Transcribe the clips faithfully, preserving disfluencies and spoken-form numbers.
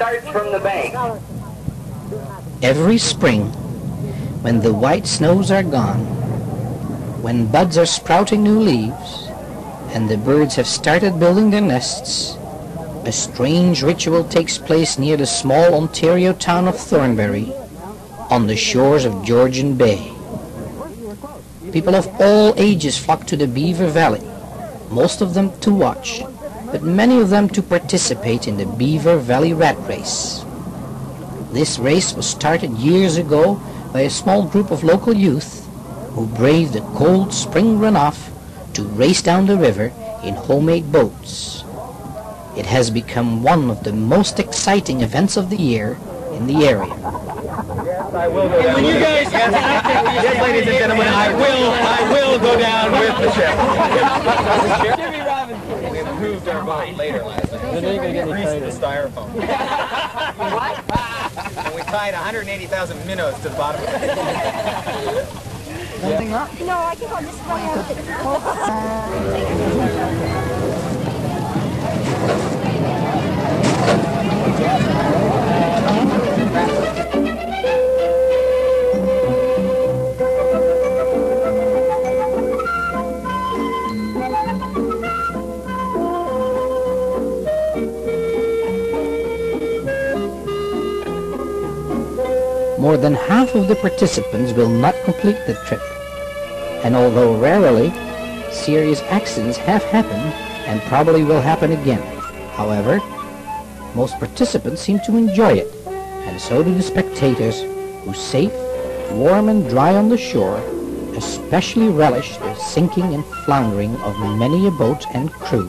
starts from the bank. Every spring, when the white snows are gone, when buds are sprouting new leaves, and the birds have started building their nests, a strange ritual takes place near the small Ontario town of Thornbury, on the shores of Georgian Bay. People of all ages flock to the Beaver Valley, most of them to watch, but many of them to participate in the Beaver Valley Rat Race. This race was started years ago by a small group of local youth who braved the cold spring runoff to race down the river in homemade boats. It has become one of the most exciting events of the year in the area. Yes, I will go down. And you guys, yes, yes, ladies and gentlemen, I will, I will go down with the ship. Jimmy Robinson. We improved our boat later last night. Then you're going to get greased the styrofoam. What? And we tied one hundred eighty thousand minnows to the bottom of it. Something up? No, I think I'll just run out of More than half of the participants will not complete the trip, and although rarely, serious accidents have happened and probably will happen again. However, most participants seem to enjoy it, and so do the spectators, who, safe, warm and dry on the shore, especially relish the sinking and floundering of many a boat and crew.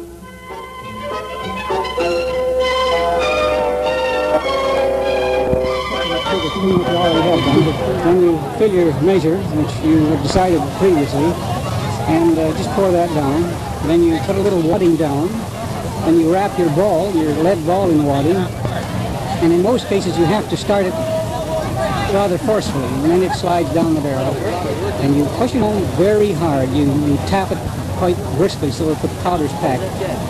Then you fill your measure, which you have decided previously, and uh, just pour that down. Then you put a little wadding down. Then you wrap your ball, your lead ball in the wadding. And in most cases you have to start it rather forcefully, and then it slides down the barrel. And you push it home very hard. You, you tap it quite briskly so that the powder's packed.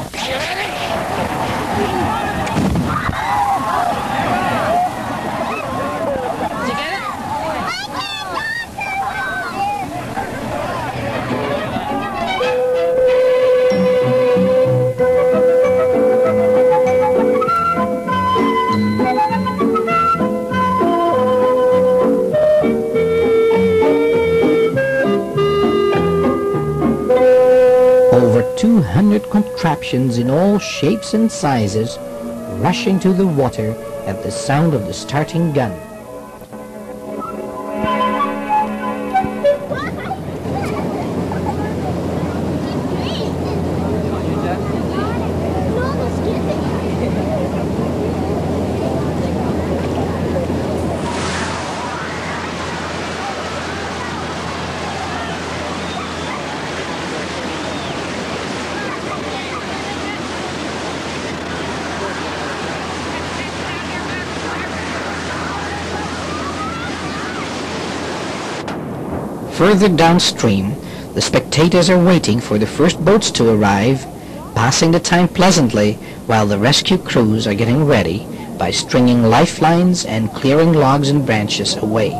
two hundred contraptions in all shapes and sizes rush into the water at the sound of the starting gun. Further downstream, the spectators are waiting for the first boats to arrive, passing the time pleasantly while the rescue crews are getting ready by stringing lifelines and clearing logs and branches away.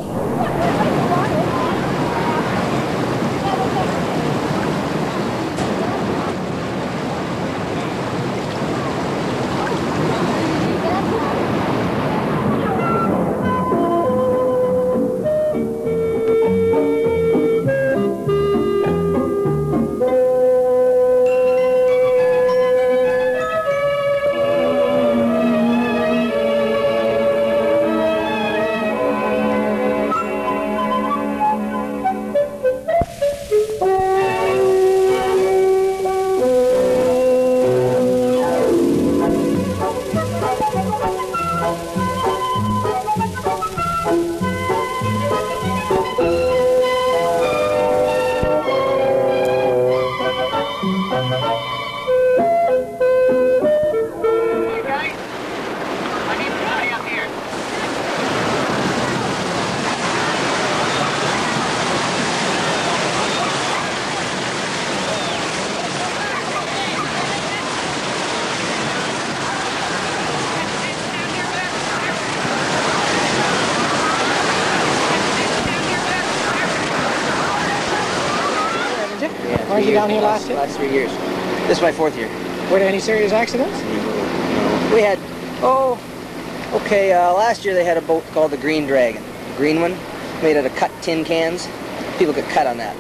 you years, down here last year? Last three years. This is my fourth year. Were there any serious accidents? We had, oh, okay, uh, last year they had a boat called the Green Dragon. The green one, made out of cut tin cans. People got cut on that.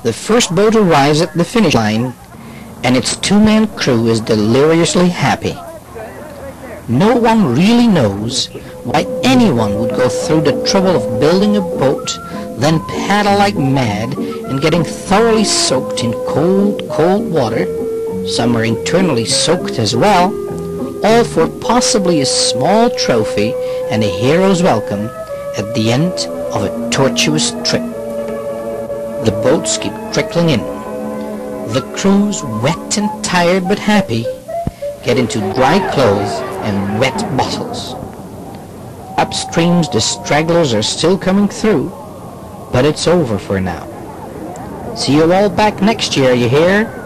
The first boat arrives at the finish line, and its two-man crew is deliriously happy. No one really knows why anyone would go through the trouble of building a boat, then paddle like mad and getting thoroughly soaked in cold, cold water. Some are internally soaked as well, all for possibly a small trophy and a hero's welcome at the end of a tortuous trip. The boats keep trickling in. The crews, wet and tired but happy, get into dry clothes and wet bottles. Upstreams the stragglers are still coming through, but it's over for now. See you all back next year, you hear?